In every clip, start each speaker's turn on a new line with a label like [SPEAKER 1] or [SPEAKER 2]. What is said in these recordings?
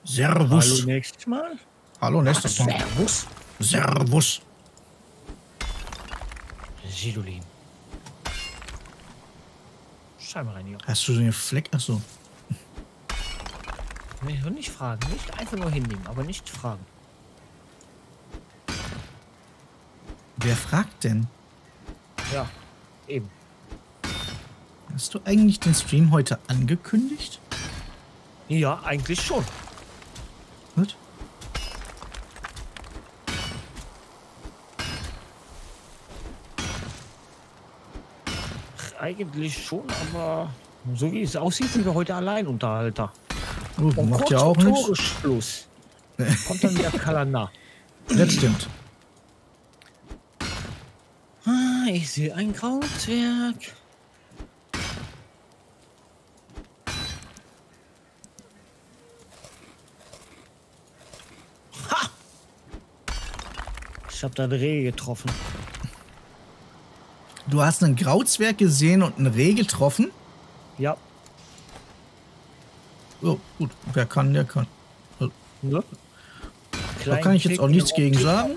[SPEAKER 1] Servus.
[SPEAKER 2] Hallo, nächstes Mal.
[SPEAKER 1] Hallo, nächstes Mal.
[SPEAKER 2] Servus.
[SPEAKER 1] Servus.
[SPEAKER 2] Sidolin. Scheinbar rein hier.
[SPEAKER 1] Hast du so einen Fleck? Achso.
[SPEAKER 2] Nee, nicht fragen. Nicht einfach nur hinnehmen, aber nicht fragen.
[SPEAKER 1] Wer fragt denn?
[SPEAKER 2] Ja, eben.
[SPEAKER 1] Hast du eigentlich den Stream heute angekündigt?
[SPEAKER 2] Ja, eigentlich schon.
[SPEAKER 1] Gut.
[SPEAKER 2] Eigentlich schon, aber so wie es aussieht, sind wir heute Alleinunterhalter.
[SPEAKER 1] Oh,
[SPEAKER 2] Und
[SPEAKER 1] macht
[SPEAKER 2] kurz
[SPEAKER 1] ja auch
[SPEAKER 2] vor
[SPEAKER 1] nichts.
[SPEAKER 2] Toresschluss kommt dann wieder Kalender.
[SPEAKER 1] Das stimmt.
[SPEAKER 2] Ah, ich sehe ein Krautwerk. Ha! Ich habe da einen Reh getroffen.
[SPEAKER 1] Du hast einen Grauzwerg gesehen und einen Reh getroffen?
[SPEAKER 2] Ja.
[SPEAKER 1] Oh, gut. Wer kann, der kann.
[SPEAKER 2] Ne?
[SPEAKER 1] Da kann ich jetzt auch nichts gegen sagen.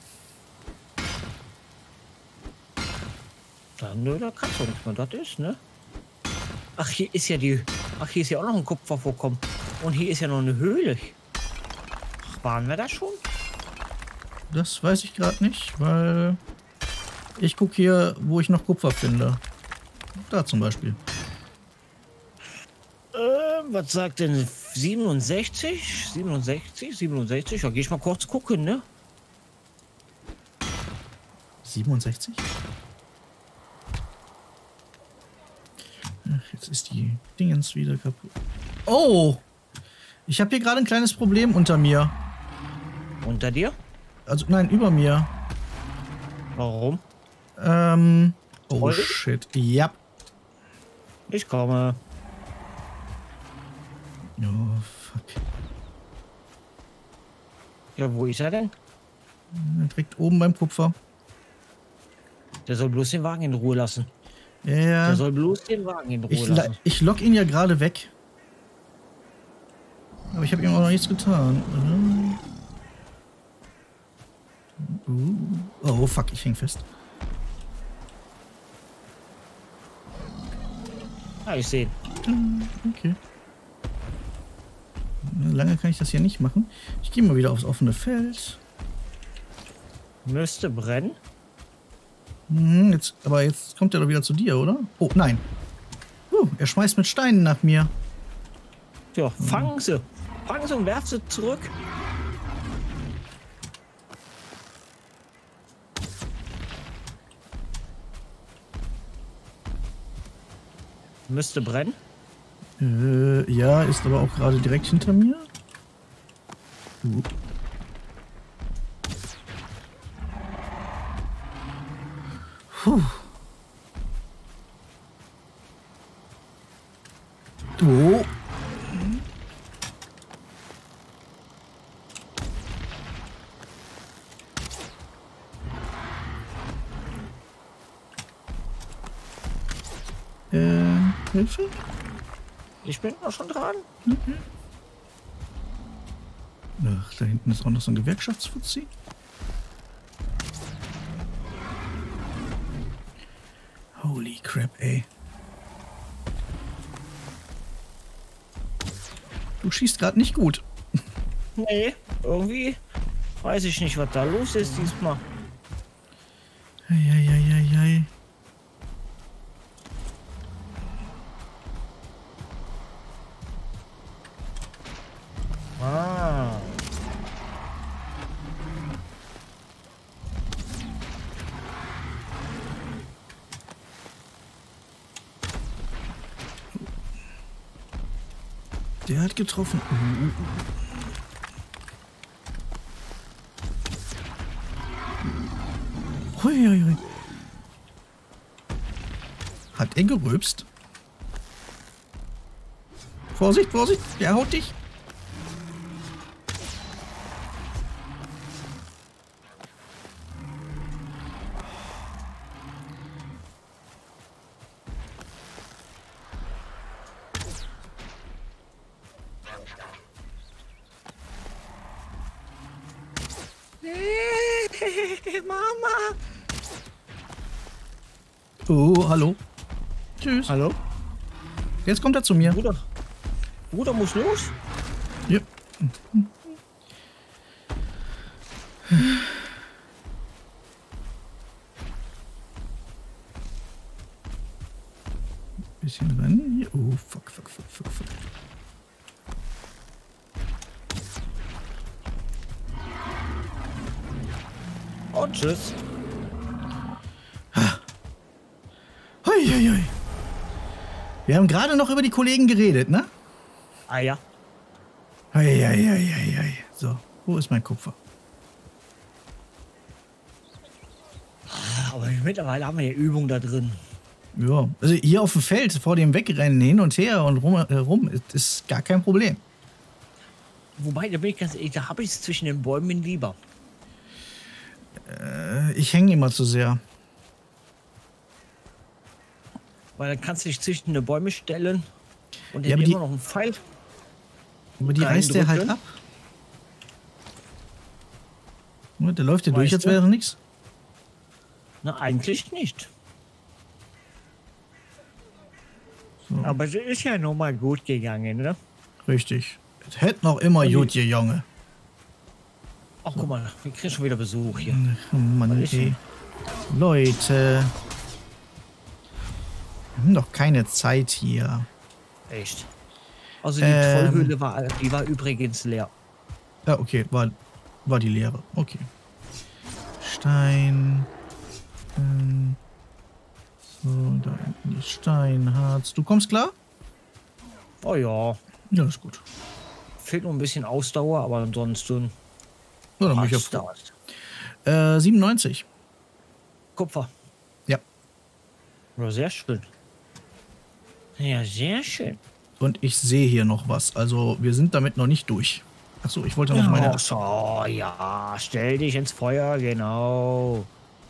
[SPEAKER 2] Nö, da kannst du nichts mehr. Das ist, ne? Ach, hier ist ja die. Ach, hier ist ja auch noch ein Kupfer vorkommen. Und hier ist ja noch eine Höhle. Ach, waren wir da schon?
[SPEAKER 1] Das weiß ich gerade nicht, weil ich gucke hier, wo ich noch Kupfer finde. Da zum Beispiel.
[SPEAKER 2] Was sagt denn 67? 67? 67? Ja, geh ich mal kurz gucken, ne?
[SPEAKER 1] 67? Ach, jetzt ist die Dingens wieder kaputt. Oh! Ich habe hier gerade ein kleines Problem unter mir.
[SPEAKER 2] Unter dir?
[SPEAKER 1] Also, nein, über mir.
[SPEAKER 2] Warum?
[SPEAKER 1] Oh
[SPEAKER 2] Voll?
[SPEAKER 1] shit. Ja.
[SPEAKER 2] Ich komme.
[SPEAKER 1] Oh, fuck.
[SPEAKER 2] Ja, wo ist er denn?
[SPEAKER 1] Direkt oben beim Kupfer.
[SPEAKER 2] Der soll bloß den Wagen in Ruhe lassen.
[SPEAKER 1] Ja.
[SPEAKER 2] Der soll bloß den Wagen in Ruhe lassen.
[SPEAKER 1] Ich lock ihn ja gerade weg. Aber ich habe ihm auch noch nichts getan. Oh, fuck, ich häng fest.
[SPEAKER 2] Ah, ich sehe ihn.
[SPEAKER 1] Okay. Lange kann ich das hier nicht machen. Ich gehe mal wieder aufs offene Feld.
[SPEAKER 2] Müsste brennen.
[SPEAKER 1] Aber jetzt kommt er doch wieder zu dir, oder? Oh, nein. Er schmeißt mit Steinen nach mir.
[SPEAKER 2] Ja, fangen sie. Fangen sie und werfen sie zurück. Müsste brennen.
[SPEAKER 1] Ja, ist aber auch gerade direkt hinter mir. Puh. Oh. Hilfe?
[SPEAKER 2] Ich bin auch schon dran.
[SPEAKER 1] Ach, da hinten ist auch noch so ein Gewerkschaftsfuzzi. Holy crap, ey. Du schießt gerade nicht gut.
[SPEAKER 2] Nee, irgendwie weiß ich nicht, was da los ist diesmal.
[SPEAKER 1] Eieieiei.
[SPEAKER 2] Ah.
[SPEAKER 1] Der hat getroffen. Hui. Hat er gerülpst? Vorsicht, Vorsicht, der haut dich.
[SPEAKER 2] Mama!
[SPEAKER 1] Oh, hallo. Tschüss.
[SPEAKER 2] Hallo?
[SPEAKER 1] Jetzt kommt er zu mir.
[SPEAKER 2] Bruder muss los.
[SPEAKER 1] Ja. Bisschen rennen hier. Oh, fuck.
[SPEAKER 2] Und tschüss.
[SPEAKER 1] Hoi. Wir haben gerade noch über die Kollegen geredet, ne?
[SPEAKER 2] Ah ja.
[SPEAKER 1] Hoi. So, wo ist mein Kupfer?
[SPEAKER 2] Aber mittlerweile haben wir ja Übung da drin.
[SPEAKER 1] Ja, also hier auf dem Feld vor dem Wegrennen hin und her und rum ist gar kein Problem.
[SPEAKER 2] Wobei, da bin ich ganz ehrlich, da habe ich es zwischen den Bäumen lieber.
[SPEAKER 1] Ich hänge immer zu sehr.
[SPEAKER 2] Weil dann kannst du dich zwischen die Bäume stellen und
[SPEAKER 1] Ja,
[SPEAKER 2] dann
[SPEAKER 1] aber
[SPEAKER 2] immer noch einen Pfeil.
[SPEAKER 1] Aber die reißt der halt ab. Der läuft ja durch, als wäre nichts.
[SPEAKER 2] Na, eigentlich nicht.
[SPEAKER 1] So.
[SPEAKER 2] Aber es ist ja nun mal gut gegangen, ne?
[SPEAKER 1] Richtig. Es hätte noch immer gut Junge.
[SPEAKER 2] Ach, guck mal, wir kriegen schon wieder Besuch hier.
[SPEAKER 1] Oh Mann,
[SPEAKER 2] Was ist
[SPEAKER 1] ey. Leute. Wir haben doch keine Zeit hier.
[SPEAKER 2] Echt. Also die Trollhöhle war übrigens leer.
[SPEAKER 1] Ja, okay, war die leere. Okay. Stein. So, da hinten ist Steinharz. Du kommst klar?
[SPEAKER 2] Oh ja.
[SPEAKER 1] Ja, ist gut.
[SPEAKER 2] Fehlt nur ein bisschen Ausdauer, aber ansonsten.
[SPEAKER 1] Ja, dann bin ich ja
[SPEAKER 2] passt
[SPEAKER 1] froh. 97.
[SPEAKER 2] Kupfer.
[SPEAKER 1] Ja.
[SPEAKER 2] Ja, sehr schön. Ja, sehr schön.
[SPEAKER 1] Und ich sehe hier noch was. Also, wir sind damit noch nicht durch. Achso, ich wollte noch meine.
[SPEAKER 2] Ach so, ja. Stell dich ins Feuer, genau.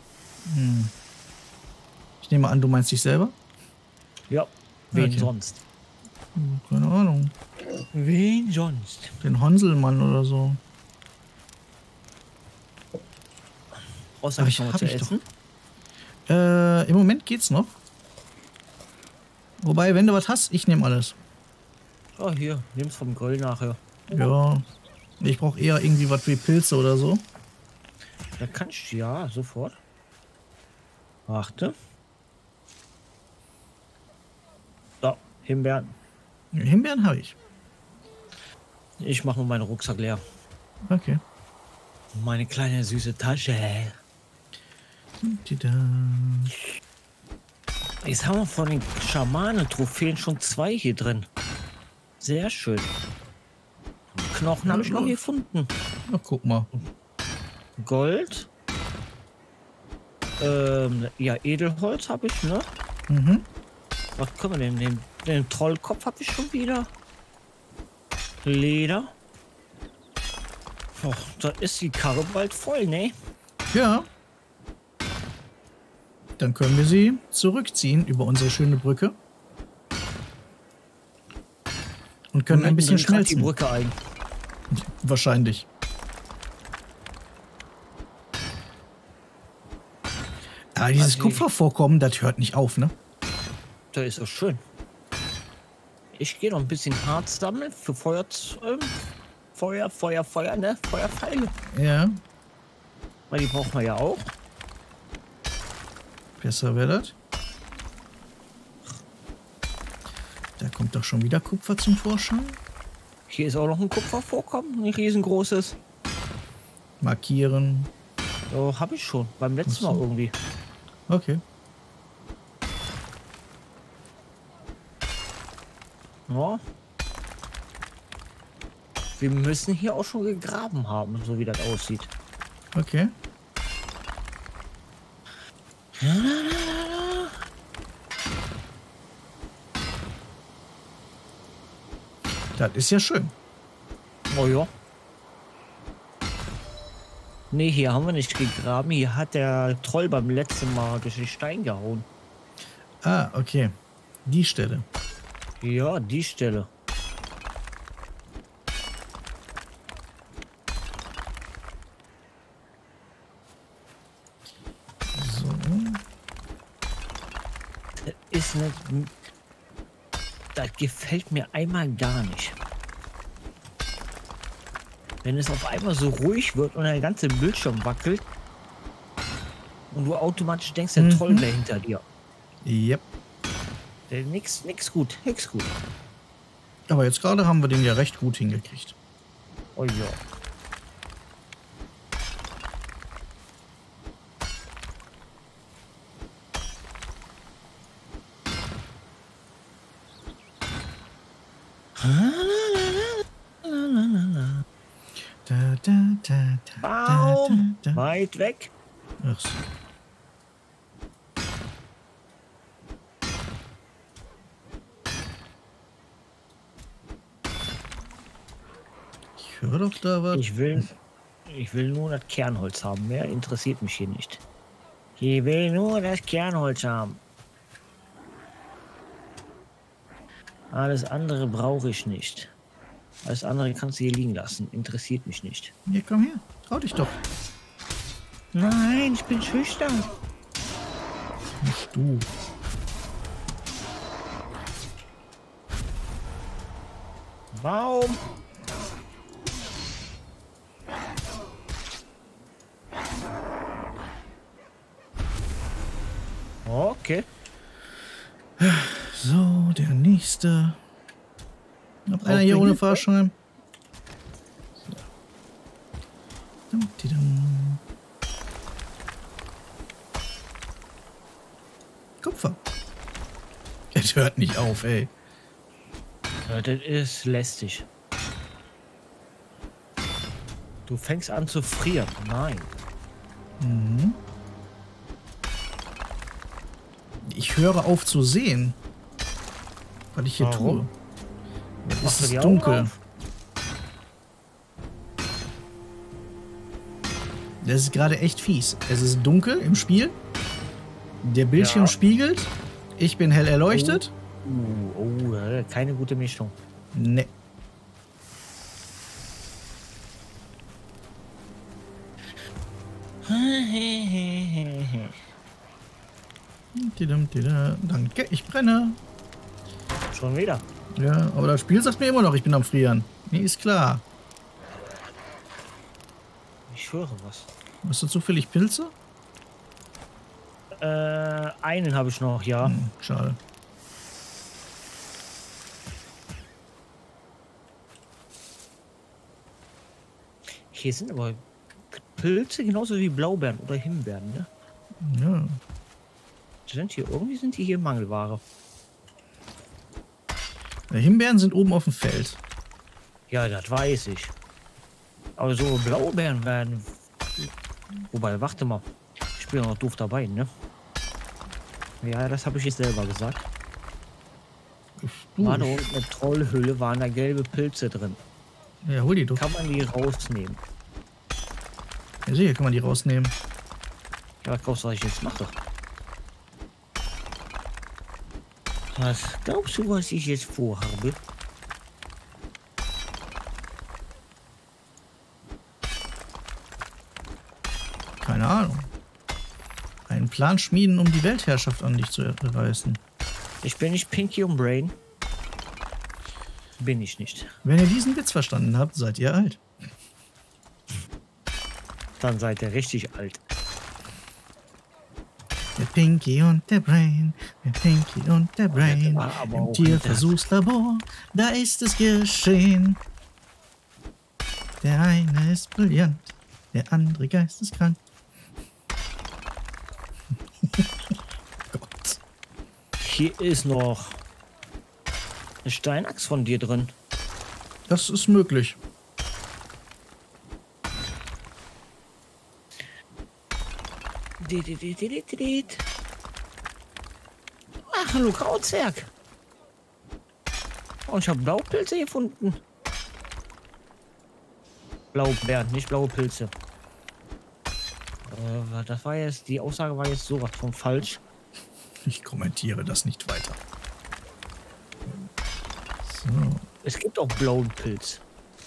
[SPEAKER 1] Ich nehme an, du meinst dich selber?
[SPEAKER 2] Ja. Wen
[SPEAKER 1] Okay.
[SPEAKER 2] sonst?
[SPEAKER 1] Keine Ahnung.
[SPEAKER 2] Wen sonst?
[SPEAKER 1] Den Honselmann oder so.
[SPEAKER 2] Außer
[SPEAKER 1] Ach,
[SPEAKER 2] ich noch
[SPEAKER 1] hab
[SPEAKER 2] zu
[SPEAKER 1] ich doch.
[SPEAKER 2] essen.
[SPEAKER 1] Im Moment geht's noch. Wobei, wenn du was hast, ich nehme alles.
[SPEAKER 2] Oh, hier. Nimm's vom Grill nachher.
[SPEAKER 1] Ja. Ich brauche eher irgendwie was wie Pilze oder so.
[SPEAKER 2] Da kannst du ja sofort. Warte. So, Himbeeren.
[SPEAKER 1] Himbeeren habe ich.
[SPEAKER 2] Ich mache nur meinen Rucksack leer.
[SPEAKER 1] Okay.
[SPEAKER 2] Meine kleine süße Tasche.
[SPEAKER 1] Tida.
[SPEAKER 2] Jetzt haben wir von den Schamanen-Trophäen schon 2 hier drin. Sehr schön. Knochen habe ich noch gefunden.
[SPEAKER 1] Na, guck mal.
[SPEAKER 2] Gold. Ja, Edelholz habe ich, ne?
[SPEAKER 1] Mhm.
[SPEAKER 2] Was können wir denn nehmen? Den Trollkopf habe ich schon wieder. Leder. Oh, da ist die Karre bald voll, ne?
[SPEAKER 1] Ja. Dann können wir sie zurückziehen über unsere schöne Brücke. Und können ein bisschen
[SPEAKER 2] Die
[SPEAKER 1] schmelzen.
[SPEAKER 2] Brücke ein.
[SPEAKER 1] Wahrscheinlich. Aber dieses
[SPEAKER 2] Also,
[SPEAKER 1] Kupfervorkommen, das hört nicht auf, ne?
[SPEAKER 2] Da ist auch schön. Ich gehe noch ein bisschen Harz sammeln für Feuer, ne? Feuerpfeile.
[SPEAKER 1] Ja.
[SPEAKER 2] Weil die brauchen wir ja auch.
[SPEAKER 1] Besser wäre das. Da kommt doch schon wieder Kupfer zum Vorschein.
[SPEAKER 2] Hier ist auch noch ein Kupfervorkommen, ein riesengroßes.
[SPEAKER 1] Markieren.
[SPEAKER 2] So, habe ich schon. Beim letzten
[SPEAKER 1] Ach so.
[SPEAKER 2] Mal irgendwie.
[SPEAKER 1] Okay.
[SPEAKER 2] Ja. Wir müssen hier auch schon gegraben haben, so wie das aussieht.
[SPEAKER 1] Okay. Das ist ja schön.
[SPEAKER 2] Oh ja. Nee, hier haben wir nicht gegraben. Hier hat der Troll beim letzten Mal durch den Stein gehauen.
[SPEAKER 1] Ah, okay. Die Stelle.
[SPEAKER 2] Ja, die Stelle. ist nicht. Das gefällt mir einmal gar nicht. Wenn es auf einmal so ruhig wird und der ganze Bildschirm wackelt und du automatisch denkst, der Troll wäre hinter dir.
[SPEAKER 1] Yep.
[SPEAKER 2] Nix gut, nix gut.
[SPEAKER 1] Aber jetzt gerade haben wir den ja recht gut hingekriegt.
[SPEAKER 2] Oh ja. Baum! Weit weg.
[SPEAKER 1] Ach so. Ich höre doch da was.
[SPEAKER 2] Ich will nur das Kernholz haben. Mehr interessiert mich hier nicht. Ich will nur das Kernholz haben. Alles andere brauche ich nicht. Alles andere kannst du hier liegen lassen. Interessiert mich nicht.
[SPEAKER 1] Hier, komm her. Trau dich doch.
[SPEAKER 2] Nein, ich bin schüchtern.
[SPEAKER 1] Nicht du.
[SPEAKER 2] Baum. Okay.
[SPEAKER 1] So, der nächste. Noch einer hier ohne Fahrschein. So. Kupfer. Es hört nicht auf, ey.
[SPEAKER 2] Ja, das ist lästig. Du fängst an zu frieren. Nein.
[SPEAKER 1] Mhm. Ich höre auf zu sehen, was ich hier tue. Es ist dunkel. Das ist gerade echt fies. Es ist dunkel im Spiel. Der Bildschirm spiegelt. Ich bin hell erleuchtet.
[SPEAKER 2] Keine gute Mischung.
[SPEAKER 1] Ne. Danke, ich brenne.
[SPEAKER 2] Schon wieder.
[SPEAKER 1] Ja, aber das Spiel sagt mir immer noch, ich bin am Frieren. Nee, ist klar.
[SPEAKER 2] Ich höre was.
[SPEAKER 1] Hast du zufällig Pilze?
[SPEAKER 2] Einen habe ich noch, ja.
[SPEAKER 1] Schade.
[SPEAKER 2] Hier sind aber Pilze genauso wie Blaubeeren oder Himbeeren, ne?
[SPEAKER 1] Ja.
[SPEAKER 2] Irgendwie sind die hier Mangelware.
[SPEAKER 1] Himbeeren sind oben auf dem Feld.
[SPEAKER 2] Ja, das weiß ich. Aber so Blaubeeren werden. Wobei, warte mal. Ich bin ja noch doof dabei, ne? Ja, das habe ich jetzt selber gesagt. War da unten eine Trollhülle, waren da gelbe Pilze drin.
[SPEAKER 1] Ja, hol die doch.
[SPEAKER 2] Kann man die rausnehmen?
[SPEAKER 1] Ja, sicher kann man die rausnehmen.
[SPEAKER 2] Ja, was glaubst du, was ich jetzt mache? Was glaubst du, was ich jetzt vorhabe?
[SPEAKER 1] Keine Ahnung. Einen Plan schmieden, um die Weltherrschaft an dich zu reißen.
[SPEAKER 2] Ich bin nicht Pinky und Brain. Bin ich nicht.
[SPEAKER 1] Wenn ihr diesen Witz verstanden habt, seid ihr alt.
[SPEAKER 2] Dann seid ihr richtig alt.
[SPEAKER 1] Der Pinky und der Brain, der Pinky und der Brain. Im Tierversuchslabor, da ist es geschehen. Der eine ist brillant, der andere geisteskrank. Gott.
[SPEAKER 2] Hier ist noch eine Steinachs von dir drin.
[SPEAKER 1] Das ist möglich.
[SPEAKER 2] Ach, hallo Krautzwerg. Und ich habe Blaupilze gefunden. Blaubeeren, nicht blaue Pilze. Das war jetzt, die Aussage war jetzt sowas von falsch.
[SPEAKER 1] Ich kommentiere das nicht weiter. So.
[SPEAKER 2] Es gibt auch blauen Pilz.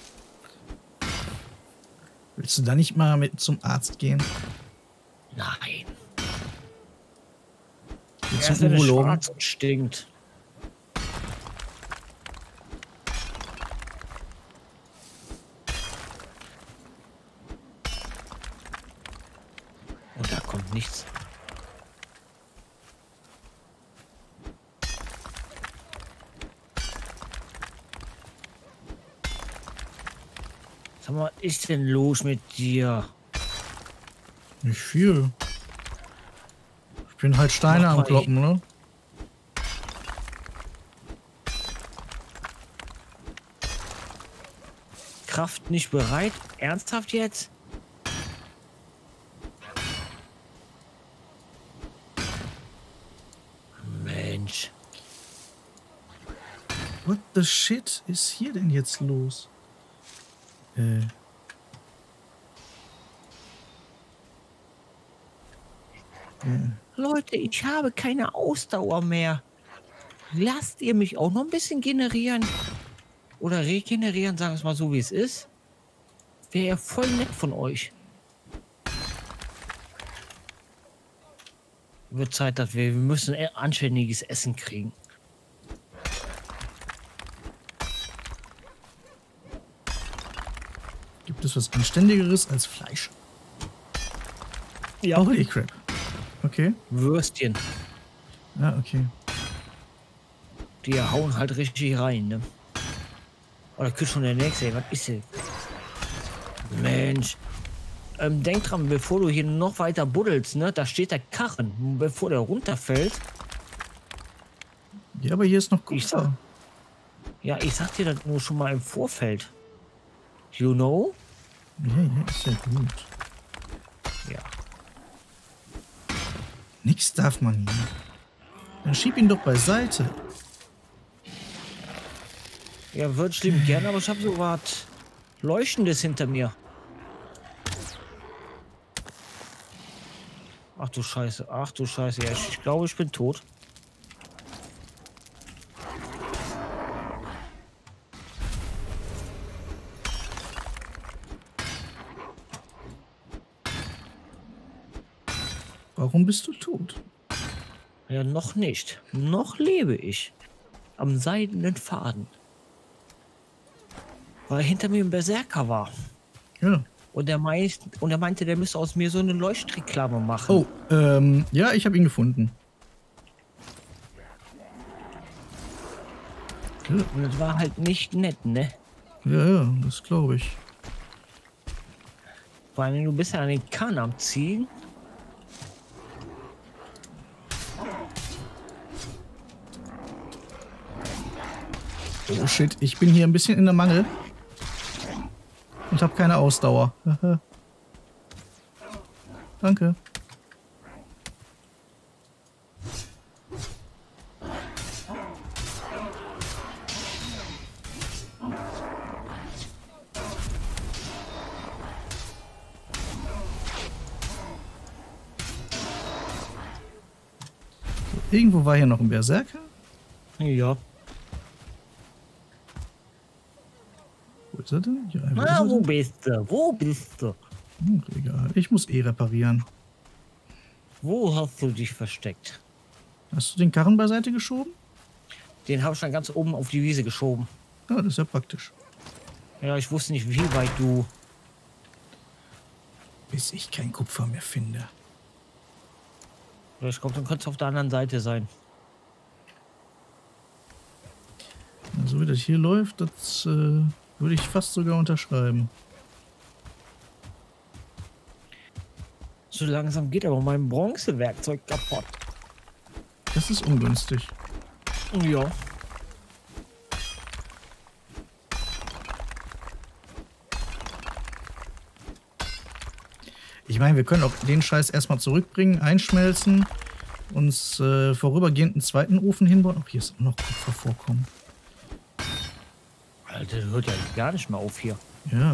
[SPEAKER 1] Willst du da nicht mal mit zum Arzt gehen?
[SPEAKER 2] Nein.
[SPEAKER 1] Jetzt
[SPEAKER 2] Erst
[SPEAKER 1] ein
[SPEAKER 2] wenn es
[SPEAKER 1] Urologen.
[SPEAKER 2] schwarz und stinkt. Und da kommt nichts. Sag mal, was ist denn los mit dir?
[SPEAKER 1] Nicht viel. Ich bin halt Steine
[SPEAKER 2] Mach
[SPEAKER 1] am
[SPEAKER 2] mal,
[SPEAKER 1] Kloppen, ne?
[SPEAKER 2] Kraft nicht bereit? Ernsthaft jetzt? Mensch.
[SPEAKER 1] What the shit ist hier denn jetzt los?
[SPEAKER 2] Leute, ich habe keine Ausdauer mehr. Lasst ihr mich auch noch ein bisschen generieren? Oder regenerieren, sagen wir es mal so, wie es ist. Wäre ja voll nett von euch. Wird Zeit, dass wir müssen anständiges Essen kriegen.
[SPEAKER 1] Gibt es was Anständigeres als Fleisch?
[SPEAKER 2] Ja.
[SPEAKER 1] Holy crap. Okay.
[SPEAKER 2] Würstchen.
[SPEAKER 1] Ja, okay.
[SPEAKER 2] Die hauen halt richtig rein, ne? Oder küsst schon der nächste, ey. Was ist denn? Mensch. Denk dran, bevor du hier noch weiter buddelst, ne? Da steht der Karren. Bevor der runterfällt.
[SPEAKER 1] Ja, aber hier ist noch
[SPEAKER 2] Ich
[SPEAKER 1] Kupfer.
[SPEAKER 2] Ja, ich sag dir das nur schon mal im Vorfeld. You know?
[SPEAKER 1] Ja, ja, ist ja gut.
[SPEAKER 2] Ja.
[SPEAKER 1] Nix darf man hier. Dann schieb ihn doch beiseite.
[SPEAKER 2] Ja, würde ich lieben gerne, aber ich habe so was Leuchtendes hinter mir. Ach du Scheiße, ach du Scheiße. Ja, ich glaube, ich bin tot.
[SPEAKER 1] Warum bist du tot?
[SPEAKER 2] Ja, noch nicht. Noch lebe ich. Am seidenen Faden. Weil hinter mir ein Berserker war.
[SPEAKER 1] Ja.
[SPEAKER 2] Und er meinte, der müsste aus mir so eine Leuchtreklame machen.
[SPEAKER 1] Oh, ja, ich habe ihn gefunden. Ja,
[SPEAKER 2] Und das war halt nicht nett, ne?
[SPEAKER 1] ja, das glaube ich.
[SPEAKER 2] Vor allem, du bist ja an den Kahn am Ziehen.
[SPEAKER 1] Oh shit, ich bin hier ein bisschen in der Mangel. Und habe keine Ausdauer. Danke. So, irgendwo war hier noch ein Berserker.
[SPEAKER 2] Ja.
[SPEAKER 1] Wo ist er denn? Ja, wo ist
[SPEAKER 2] Na,
[SPEAKER 1] er
[SPEAKER 2] wo
[SPEAKER 1] denn?
[SPEAKER 2] bist du? Wo bist du?
[SPEAKER 1] Egal, ich muss eh reparieren.
[SPEAKER 2] Wo hast du dich versteckt?
[SPEAKER 1] Hast du den Karren beiseite geschoben?
[SPEAKER 2] Den habe ich dann ganz oben auf die Wiese geschoben.
[SPEAKER 1] Ja, das ist ja praktisch.
[SPEAKER 2] Ja, ich wusste nicht, wie weit du...
[SPEAKER 1] Bis ich kein Kupfer mehr finde.
[SPEAKER 2] Ja, ich glaube, dann könnte es auf der anderen Seite sein.
[SPEAKER 1] So wie das hier läuft, das würde ich fast sogar unterschreiben.
[SPEAKER 2] So langsam geht aber mein Bronzewerkzeug kaputt.
[SPEAKER 1] Das ist ungünstig.
[SPEAKER 2] Ja.
[SPEAKER 1] Ich meine, wir können auch den Scheiß erstmal zurückbringen, einschmelzen, uns vorübergehend einen zweiten Ofen hinbauen. Auch hier ist auch noch Kupfer vorkommen.
[SPEAKER 2] Alter, das hört ja gar nicht mehr auf hier.
[SPEAKER 1] Ja.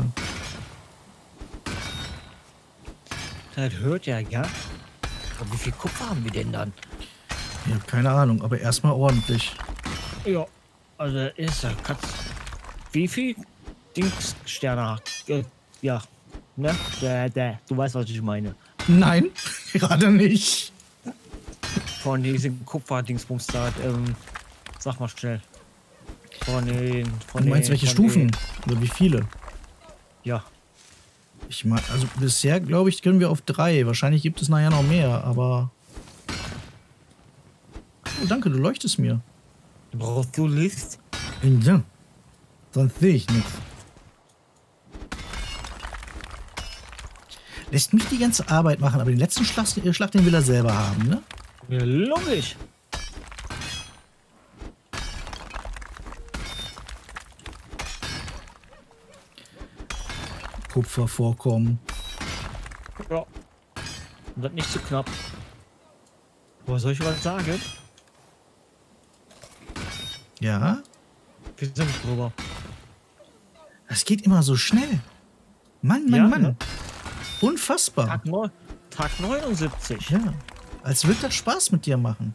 [SPEAKER 2] Das hört ja gar... Aber wie viel Kupfer haben wir denn dann?
[SPEAKER 1] Ich habe keine Ahnung, aber erstmal ordentlich.
[SPEAKER 2] Ja. Also ist da Katz. Wie viel Dingssterne? Ja. Ne? Du weißt, was ich meine.
[SPEAKER 1] Nein, gerade nicht.
[SPEAKER 2] von diesen Kupferdingsbums da, sag mal schnell.
[SPEAKER 1] Du meinst welche Stufen? Oder wie viele?
[SPEAKER 2] Ja.
[SPEAKER 1] Ich meine, also bisher glaube ich, können wir auf 3. Wahrscheinlich gibt es nachher noch mehr, aber... Oh, danke, du leuchtest mir.
[SPEAKER 2] Brauchst du Licht?
[SPEAKER 1] Ja. Sonst sehe ich nichts. Lässt mich die ganze Arbeit machen, aber den letzten Schlag, den will er selber haben, ne?
[SPEAKER 2] Ja, logisch.
[SPEAKER 1] Kupfervorkommen.
[SPEAKER 2] Ja. Und das nicht zu knapp. Aber soll ich was sagen?
[SPEAKER 1] Ja?
[SPEAKER 2] Wir sind drüber.
[SPEAKER 1] Das geht immer so schnell. Mann, Mann,
[SPEAKER 2] Ja,
[SPEAKER 1] Mann.
[SPEAKER 2] ne?
[SPEAKER 1] Unfassbar.
[SPEAKER 2] Tag 79.
[SPEAKER 1] Ja. Als würde das Spaß mit dir machen.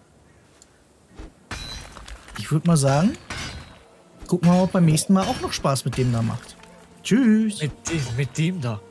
[SPEAKER 1] Ich würde mal sagen, gucken wir mal, ob beim nächsten Mal auch noch Spaß mit dem da macht. Tschüss.
[SPEAKER 2] Mit dem da.